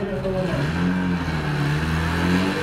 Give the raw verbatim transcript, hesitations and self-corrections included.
りがとうございます。